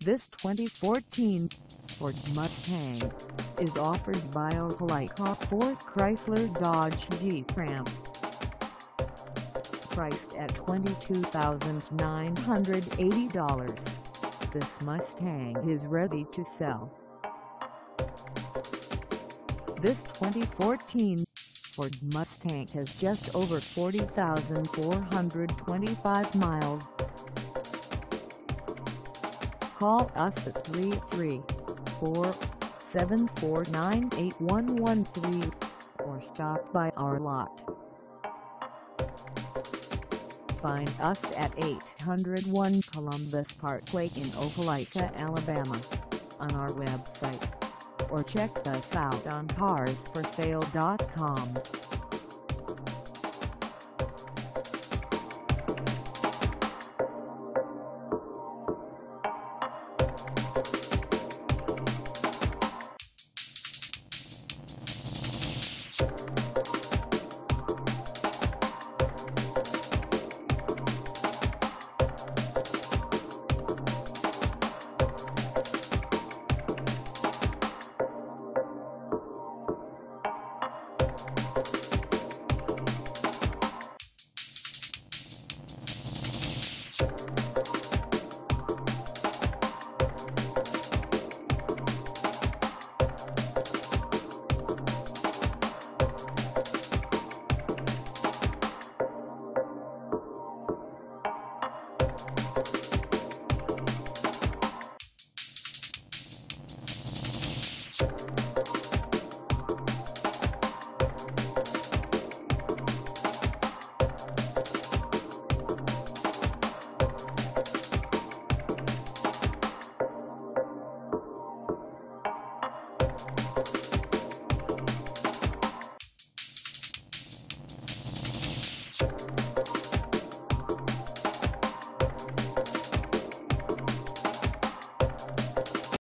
This 2014 Ford Mustang is offered by Opelika Ford Chrysler Dodge Jeep Ram. Priced at $22,980, this Mustang is ready to sell. This 2014 Ford Mustang has just over 40,425 miles. Call us at 334-749-8113 or stop by our lot. Find us at 801 Columbus Parkway in Opelika, Alabama, on our website, or check us out on carsforsale.com.